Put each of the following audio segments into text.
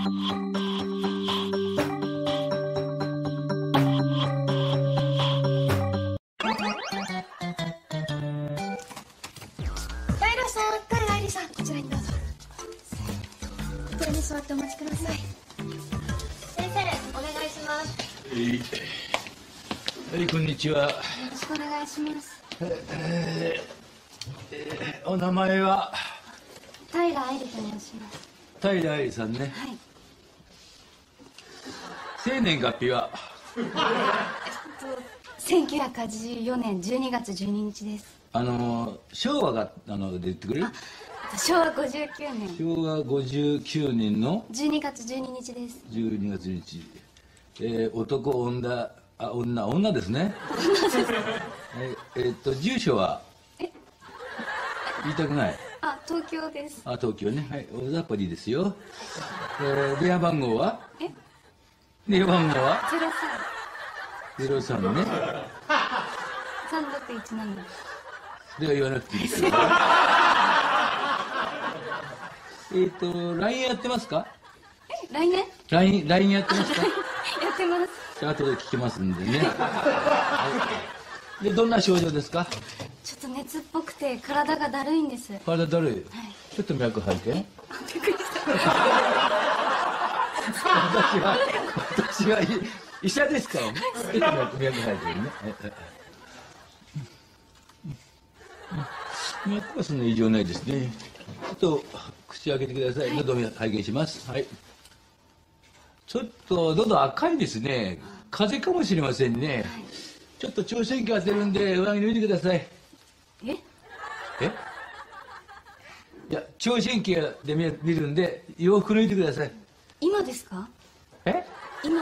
座ってお待ちください。先生、お願いします。 はい、こんにちは。よろしくお願いします。 お名前は平愛理と申します。 平愛理さんね。 はい。 生年月日は 1984年12月12日です。 昭和が出てくれる？ 昭和59年。 昭和59年の 12月12日です。 12月12日。男、女ですね。住所は言いたくない。 東京です。 東京ね。はい、大雑把でいいですよ。電話番号は？電話番号は03ね。 3617。 では言わなくていいですよ。LINE やってますか？ 来年 LINE やってますか？ やってます。 じゃあ後で聞きますんでね。で、どんな症状ですか？ ちょっと熱っぽくて体がだるいんです。 体だるい。 はい。 ちょっと脈吐いて。 びっくりした。 私は医者ですからね。ちょっと脈吐いてるね。脈はそんな異常ないですね。ちょっと口開けてください。喉を拝見します。はい。ちょっと喉赤いですね。風邪かもしれませんね。ちょっと聴診器当てるんで上着脱いでください。 え？ いや、聴診器で見るんで洋服脱いでください。 今ですか？今。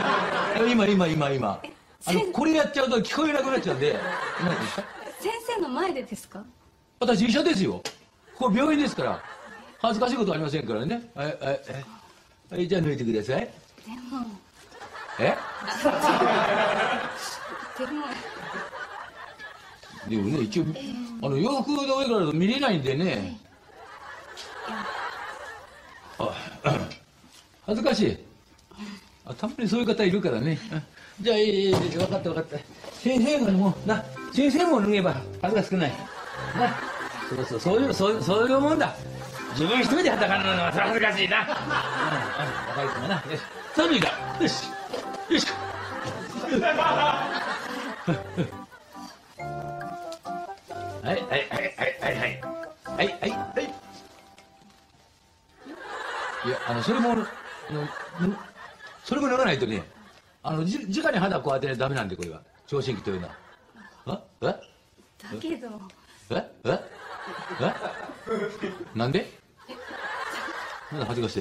これやっちゃうと聞こえなくなっちゃうんで。何ですか？ 先生の前でですか？ 私医者ですよ。ここ病院ですから。恥ずかしいことありませんからね。はい、じゃあ抜いてください。 でも。 でもね、一応、洋服の上からだと見れないんでね。恥ずかしい。たまにそういう方いるからね。じゃあ、分かった。先生も先生も脱げば恥ずかしくない。そういうもんだ。自分一人で裸になるのは恥ずかしいな。若い子もな。よし。さあ、脱いだ。よし。よし。はい。いや、それも脱がないとね、直に肌こう当てないとダメなんで、これは。聴診器というのは。 だけど。 なんで？まだ恥ずかしい。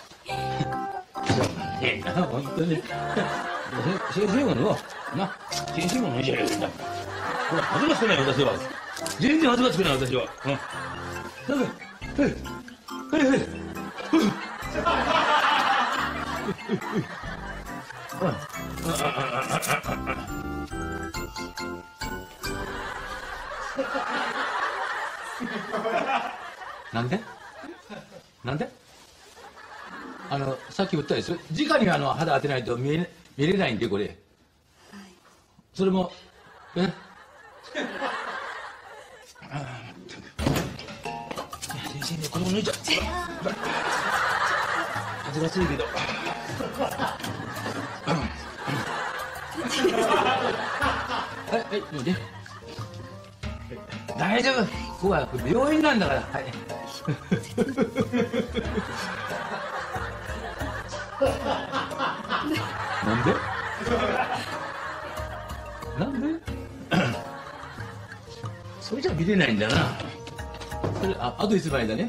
本当に。先生もの先生ものいいじゃないですか。ほら、恥ずかしくない、私は。全然恥ずかしくない、私は。なんで？さっき言ったでしょ。直に肌当てないと見れないんで、これ。それも、先生ね、これも脱いじゃう。恥ずかしいけど。はい、脱いで。大丈夫。ここは病院なんだから。はい。なんでそれじゃ見れないんだな。それ、あといつまでだね。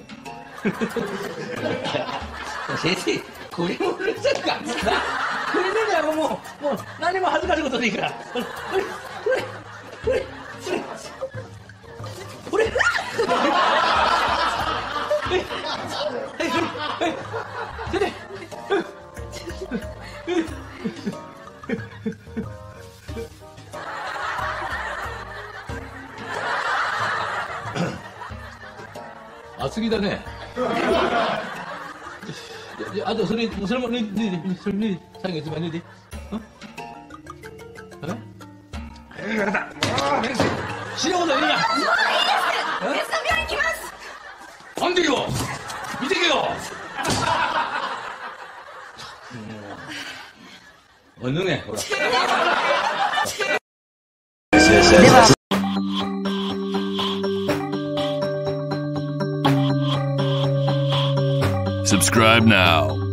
先生、これもうるさいか。これね、もう何も恥ずかしいことでいいから。これ。厚着だね。じあとそれも脱いで、それ脱いで、最後一番脱いで。わかった。もう、面接。死ぬほどいいな。 もういいです。別の病院行きます。 なんでよ。見てけよ。おい、脱げ、ほら。 Subscribe now.